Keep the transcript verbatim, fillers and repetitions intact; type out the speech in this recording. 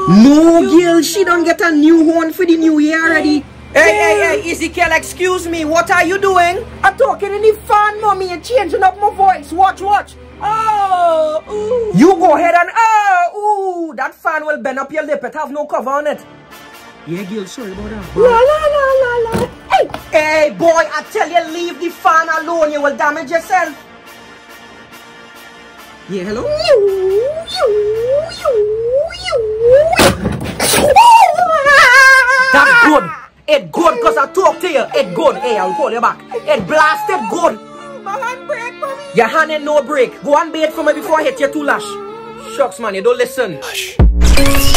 No, girl, she don't get a new one for the new year already. Hey, hey, hey, Ezekiel, excuse me. What are you doing? I'm talking in the fan, mommy, and changing up my voice. Watch, watch. Oh, ooh. You go ahead and, oh, ooh, that fan will bend up your lip. It have no cover on it. Yeah, girl, sorry about that. La, la, la, la, la. Hey, hey, boy, I tell you, leave the fan alone. You will damage yourself. Yeah, hello? That's good. It good because I talk to you. It good. Hey, I'll call you back. It blasted good. My hand break, mommy. Your hand ain't no break. Go and bait for me before I hit you too lash. Shucks, man, you don't listen. Hush.